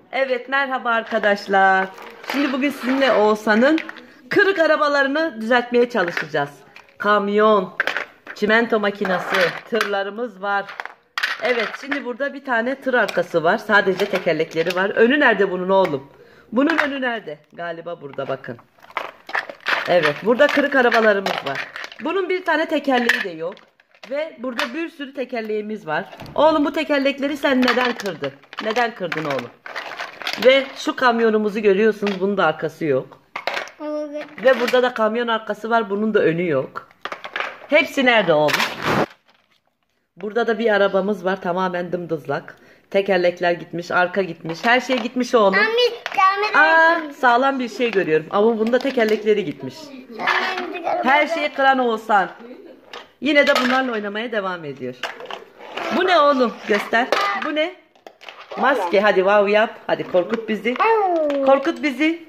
Evet, merhaba arkadaşlar. Şimdi bugün sizinle Oğuzhan'ın kırık arabalarını düzeltmeye çalışacağız. Kamyon, çimento makinesi, tırlarımız var. Evet, şimdi burada bir tane tır arkası var. Sadece tekerlekleri var. Önü nerede bunun oğlum? Bunun önü nerede? Galiba burada, bakın. Evet, burada kırık arabalarımız var. Bunun bir tane tekerleği de yok. Ve burada bir sürü tekerleğimiz var. Oğlum, bu tekerlekleri sen neden kırdın? Neden kırdın oğlum? Ve şu kamyonumuzu görüyorsunuz. Bunun da arkası yok. Evet. Ve burada da kamyon arkası var. Bunun da önü yok. Hepsi nerede oğlum? Burada da bir arabamız var. Tamamen dımdızlak. Tekerlekler gitmiş. Arka gitmiş. Her şey gitmiş oğlum. Sağlam bir şey görüyorum. Ama bunda tekerlekleri gitmiş. Her şeyi kıran Oğuzhan. Yine de bunlarla oynamaya devam ediyor. Bu ne oğlum? Göster. Bu ne? Maske. Hadi wow yap. Hadi korkut bizi. Korkut bizi.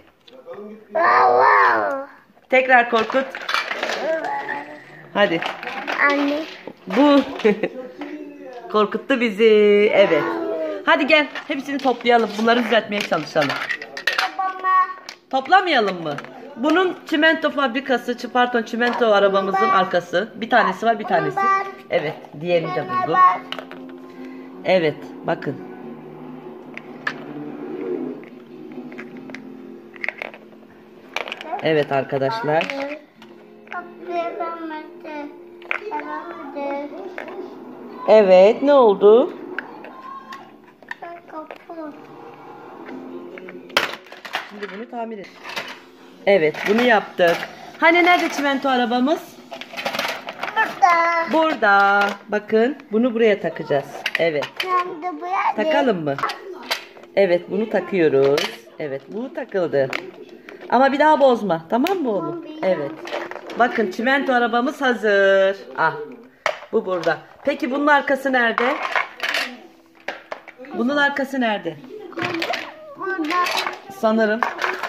Tekrar korkut. Hadi. Anne. Bu. Korkuttu bizi. Evet. Hadi gel. Hepsini toplayalım. Bunları düzeltmeye çalışalım. Toplamayalım mı? Bunun çimento fabrikası, pardon, çimento arabamızın arkası. Bir tanesi var, bir tanesi. Evet, diğerini de buldu. Evet, bakın. Evet arkadaşlar. Evet, ne oldu? Şimdi bunu tamir et. Evet, bunu yaptık. Hani nerede çimento arabamız? Burada. Bakın, bunu buraya takacağız. Evet. Takalım mı? Evet, bunu takıyoruz. Evet, bu takıldı. Ama bir daha bozma. Tamam mı oğlum? Evet. Bakın, çimento arabamız hazır. Ah. Bu burada. Peki bunun arkası nerede? Bunun arkası nerede? Sanırım.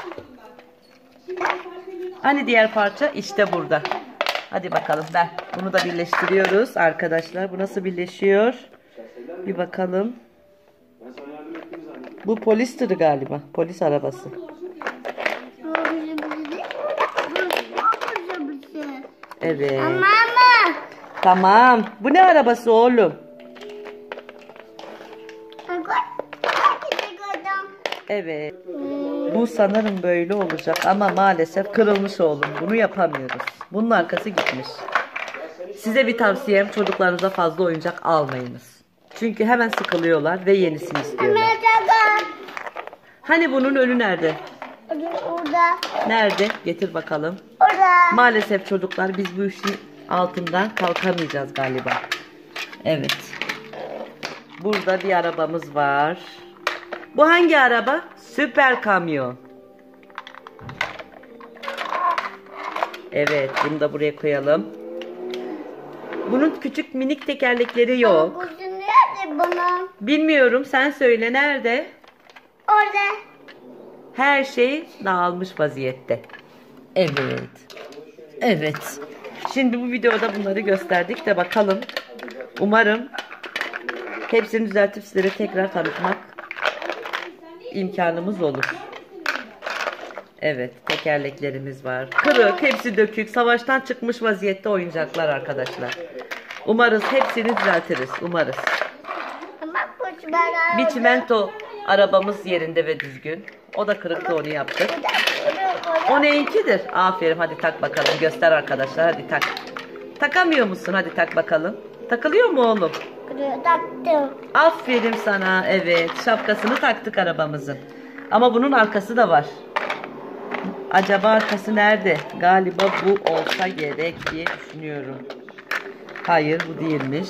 Hani diğer parça? İşte burada. Hadi bakalım, ver. Bunu da birleştiriyoruz arkadaşlar. Bu nasıl birleşiyor? Bir bakalım. Bu polis tırı galiba. Polis arabası. Evet. Tamam. Bu ne arabası oğlum? Evet. Bu sanırım böyle olacak ama maalesef kırılmış oğlum. Bunu yapamıyoruz. Bunun arkası gitmiş. Size bir tavsiyem, çocuklarınıza fazla oyuncak almayınız. Çünkü hemen sıkılıyorlar ve yenisini istiyorlar. Hani bunun önü nerede? Orada. Nerede? Getir bakalım. Orada. Maalesef çocuklar, biz bu işin altından kalkamayacağız galiba. Evet. Burada bir arabamız var. Bu hangi araba? Süper kamyon. Evet, bunu da buraya koyalım. Bunun küçük minik tekerlekleri yok. Nerede bunun? Bilmiyorum, sen söyle, nerede? Orada. Her şey dağılmış vaziyette. Evet. Evet. Şimdi bu videoda bunları gösterdik de bakalım. Umarım hepsini düzeltip sizlere tekrar tanıtmak imkanımız olur. Evet, tekerleklerimiz var. Kırık, hepsi dökük, savaştan çıkmış vaziyette oyuncaklar arkadaşlar. Umarız hepsini düzeltiriz. Umarız. Bir çimento arabamız yerinde ve düzgün. O da kırıktı, onu yaptık. O neyinkidir? Aferin, hadi tak bakalım. Göster arkadaşlar, hadi tak. Takamıyor musun? Hadi tak bakalım. Takılıyor mu oğlum? Taktım. Aferin sana. Evet, şapkasını taktık arabamızın. Ama bunun arkası da var. Acaba arkası nerede? Galiba bu olsa gerek diye düşünüyorum. Hayır, bu değilmiş.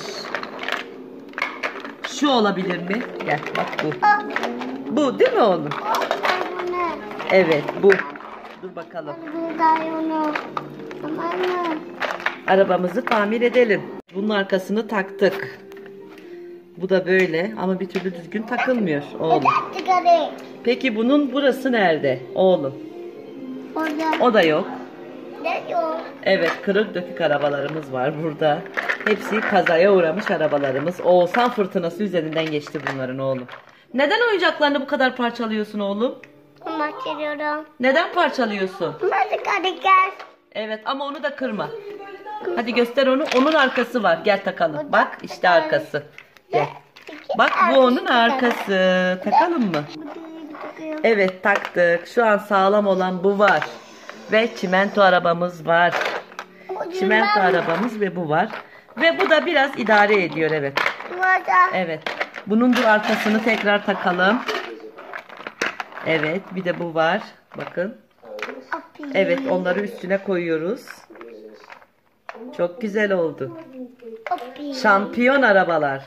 Şu olabilir mi? Gel bak, bu. Bu değil mi oğlum? Evet, bu. Dur bakalım. Arabamızı tamir edelim. Bunun arkasını taktık. Bu da böyle ama bir türlü düzgün takılmıyor oğlum. Peki bunun burası nerede oğlum? Orada. O da yok. Ne yok? Evet, kırık dökük arabalarımız var burada. Hepsi kazaya uğramış arabalarımız. Oğuzhan fırtınası üzerinden geçti bunların oğlum. Neden oyuncaklarını bu kadar parçalıyorsun oğlum? Ama seviyorum. Neden parçalıyorsun? Hadi gel. Evet ama onu da kırma. Hadi göster onu. Onun arkası var. Gel takalım. Bak işte arkası. Gel. Bak bu onun arkası. Takalım mı? Evet taktık. Şu an sağlam olan bu var. Ve çimento arabamız var. Çimento arabamız ve bu var. Ve bu da biraz idare ediyor evet. Evet. Bunun bu arkasını tekrar takalım. Evet bir de bu var. Bakın. Evet onları üstüne koyuyoruz. Çok güzel oldu. Şampiyon arabalar.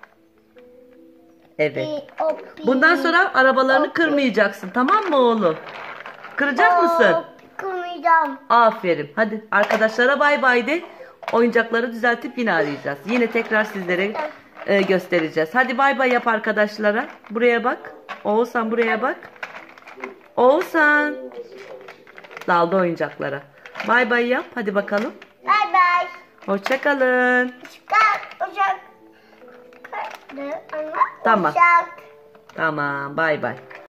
Evet. Bundan sonra arabalarını kırmayacaksın. Tamam mı oğlum? Kıracak mısın? Kırmayacağım. Aferin. Hadi arkadaşlara bay bay de. Oyuncakları düzeltip yine arayacağız. Yine tekrar sizlere göstereceğiz. Hadi bay bay yap arkadaşlara. Buraya bak. Oğuzhan buraya bak. Oğuzhan. Daldı oyuncaklara. Bay bay yap. Hadi bakalım. Bay bay. Hoşça kalın. Uçak. Tamam. Uçak. Tamam. Bay bay.